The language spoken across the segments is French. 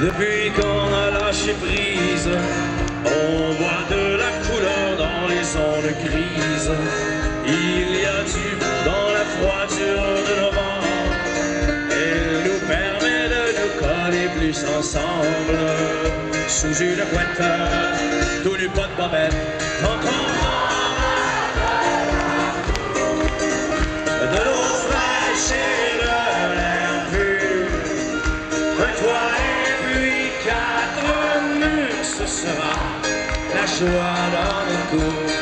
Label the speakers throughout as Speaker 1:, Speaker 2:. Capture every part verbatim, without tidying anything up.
Speaker 1: Depuis qu'on a lâché prise, on voit de la couleur dans les ondes grises. Il y a du vent dans la froidure de novembre. Elle nous permet de nous coller plus ensemble. Sous une couette, tout nu pas de bobette, tant qu'on de l'eau fraîche et de l'air pur, un toit et puis quatre murs, ce sera la joie dans notre cour.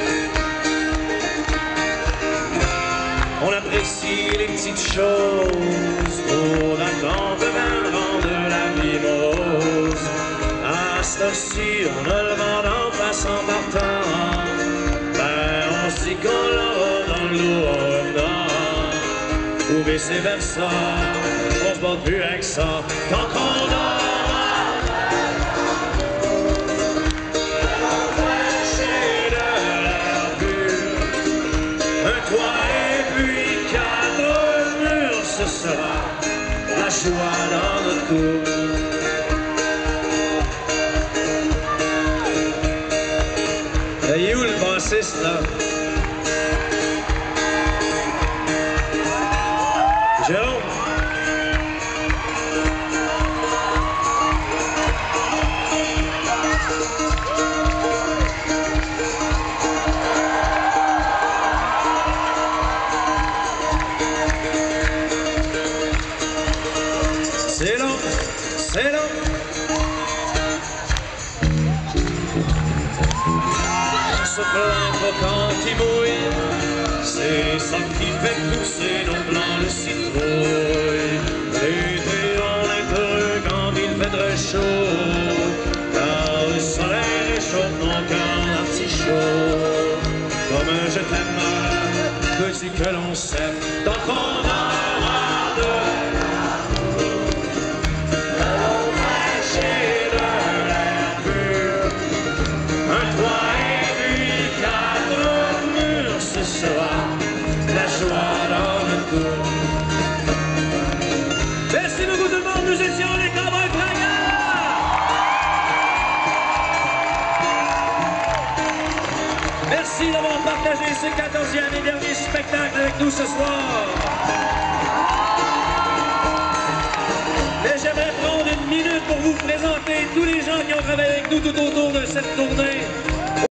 Speaker 1: On apprécie les petites choses, trop d'attente viendront de la vie morose. À cette heure-ci, on a le vent d'en face en partant, ben on se dit qu'on l'aura dans le lot. Ou vice versa, on se bat plus avec ça, tant qu'on aura de l'eau fraîche et de l'air pur, un toit et puis quatre murs, ce sera la joie dans notre cour. Et où le bassiste là? Jérôme? C'est long, c'est long. Se plaindre quand il mouille, c'est ça qui fait pousser nos blancs de citrouille. L'été on est heureux quand il fait très chaud, car le soleil réchauffe nos cœurs d'artichaut. Comme je t'aime, veux-tu que l'on s'aime, tant qu'on aura de l'eau fraîche et de l'air pur, un toit et puis quatre murs, ce sera la joie dans notre cour. Merci beaucoup tout le monde, nous étions les Cowboys Fringants. Merci d'avoir partagé ce quatorzième et dernier spectacle avec nous ce soir. Et j'aimerais prendre une minute pour vous présenter tous les gens qui ont travaillé avec nous tout autour de cette tournée.